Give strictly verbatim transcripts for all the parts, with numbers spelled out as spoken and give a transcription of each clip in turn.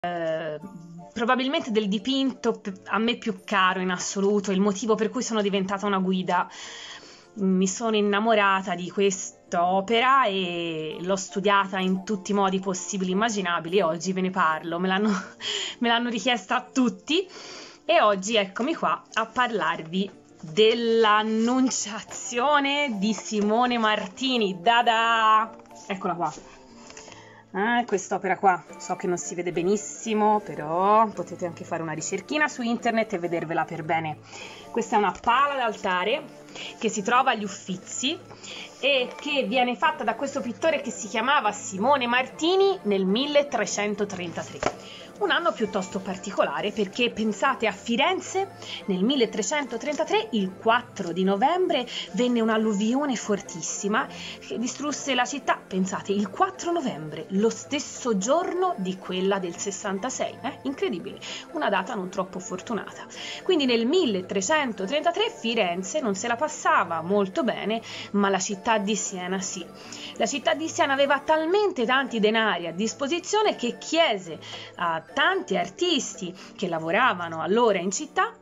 Eh, probabilmente del dipinto a me più caro in assoluto, il motivo per cui sono diventata una guida. Mi sono innamorata di quest'opera e l'ho studiata in tutti i modi possibili e immaginabili e oggi ve ne parlo, me l'hanno me l'hanno richiesta tutti e oggi eccomi qua a parlarvi dell'Annunciazione di Simone Martini. Da-da! Eccola qua. Eh, quest'opera qua so che non si vede benissimo, però potete anche fare una ricerchina su internet e vedervela per bene. Questa è una pala d'altare che si trova agli Uffizi e che viene fatta da questo pittore che si chiamava Simone Martini nel milletrecentotrentatré. Un anno piuttosto particolare perché pensate, a Firenze nel milletrecentotrentatré, il quattro di novembre, venne un'alluvione fortissima che distrusse la città. Pensate, il quattro novembre, lo stesso giorno di quella del sessantasei. Eh? Incredibile, una data non troppo fortunata. Quindi nel milletrecentotrentatré Firenze non se la passava molto bene, ma la città di Siena sì. La città di Siena aveva talmente tanti denari a disposizione che chiese a tanti artisti che lavoravano allora in città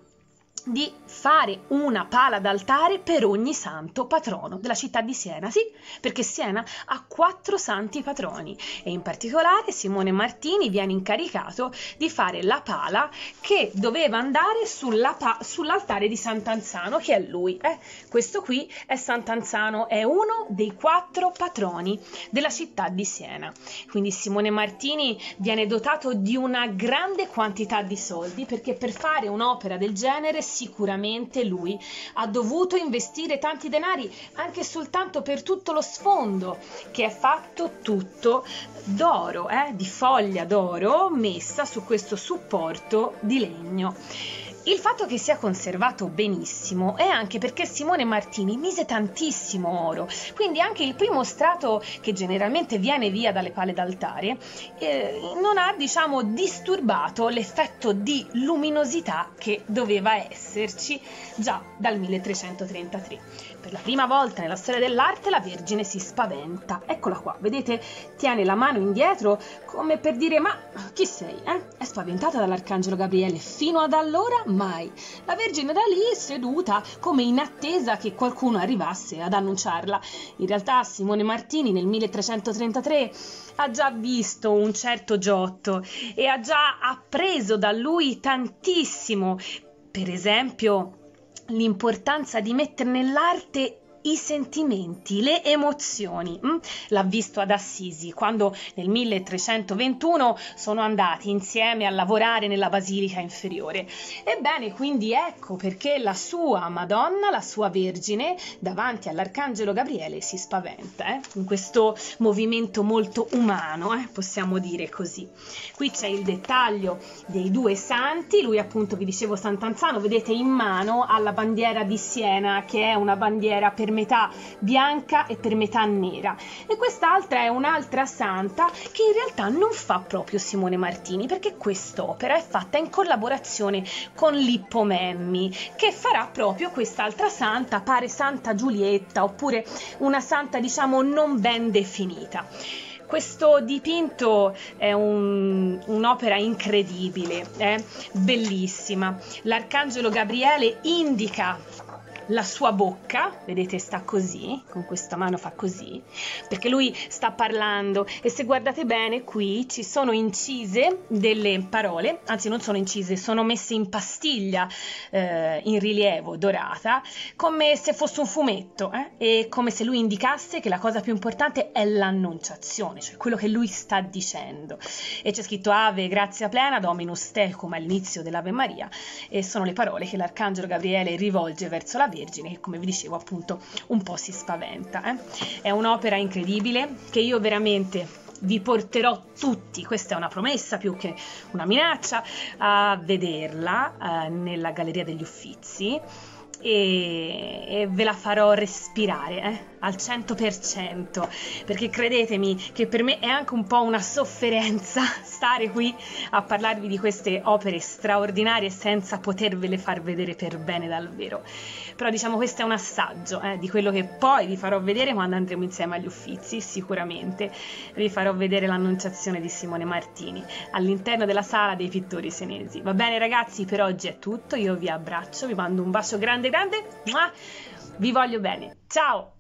di fare una pala d'altare per ogni santo patrono della città di Siena, sì, perché Siena ha quattro santi patroni e in particolare Simone Martini viene incaricato di fare la pala che doveva andare sulla pa- sull'altare di Sant'Anzano, che è lui. Eh? Questo qui è Sant'Anzano, è uno dei quattro patroni della città di Siena. Quindi Simone Martini viene dotato di una grande quantità di soldi perché per fare un'opera del genere sicuramente lui ha dovuto investire tanti denari anche soltanto per tutto lo sfondo, che è fatto tutto d'oro, eh, di foglia d'oro messa su questo supporto di legno. Il fatto che sia conservato benissimo è anche perché Simone Martini mise tantissimo oro, quindi anche il primo strato che generalmente viene via dalle pale d'altare eh, non ha, diciamo, disturbato l'effetto di luminosità che doveva esserci già dal milletrecentotrentatré. Per la prima volta nella storia dell'arte la Vergine si spaventa. Eccola qua, vedete? Tiene la mano indietro come per dire: ma chi sei? Eh? È spaventata dall'Arcangelo Gabriele. Fino ad allora mai. La Vergine da lì seduta come in attesa che qualcuno arrivasse ad annunciarla. In realtà Simone Martini nel milletrecentotrentatré ha già visto un certo Giotto e ha già appreso da lui tantissimo. Per esempio, l'importanza di mettere nell'arte i sentimenti, le emozioni. L'ha visto ad Assisi quando nel milletrecentoventuno sono andati insieme a lavorare nella Basilica Inferiore. Ebbene, quindi ecco perché la sua Madonna, la sua Vergine, davanti all'Arcangelo Gabriele si spaventa, eh? In questo movimento molto umano, eh? Possiamo dire così. Qui c'è il dettaglio dei due santi. Lui, appunto, vi dicevo, Sant'Anzano, vedete in mano ha la bandiera di Siena, che è una bandiera per metà bianca e per metà nera, e quest'altra è un'altra santa che in realtà non fa proprio Simone Martini, perché quest'opera è fatta in collaborazione con Lippo Memmi, che farà proprio quest'altra santa, pare Santa Giulietta, oppure una santa, diciamo, non ben definita. Questo dipinto è un, un'opera incredibile, eh? Bellissima. L'Arcangelo Gabriele indica la sua bocca, vedete, sta così, con questa mano fa così, perché lui sta parlando, e se guardate bene qui ci sono incise delle parole, anzi non sono incise, sono messe in pastiglia eh, in rilievo dorata, come se fosse un fumetto, eh? E come se lui indicasse che la cosa più importante è l'annunciazione, cioè quello che lui sta dicendo. E c'è scritto Ave Grazia Plena Dominus Tecum all'inizio dell'Ave Maria, e sono le parole che l'Arcangelo Gabriele rivolge verso la Vergine, che, come vi dicevo, appunto un po' si spaventa. Eh? È un'opera incredibile che io veramente vi porterò tutti, questa è una promessa più che una minaccia, a vederla eh, nella Galleria degli Uffizi. e, e ve la farò respirare eh, al cento per cento, perché credetemi che per me è anche un po' una sofferenza stare qui a parlarvi di queste opere straordinarie senza potervele far vedere per bene dal vero. Però diciamo questo è un assaggio eh, di quello che poi vi farò vedere quando andremo insieme agli Uffizi. Sicuramente vi farò vedere l'Annunciazione di Simone Martini all'interno della Sala dei Pittori Senesi. Va bene ragazzi, per oggi è tutto, io vi abbraccio, vi mando un bacio grande grande, vi voglio bene, ciao!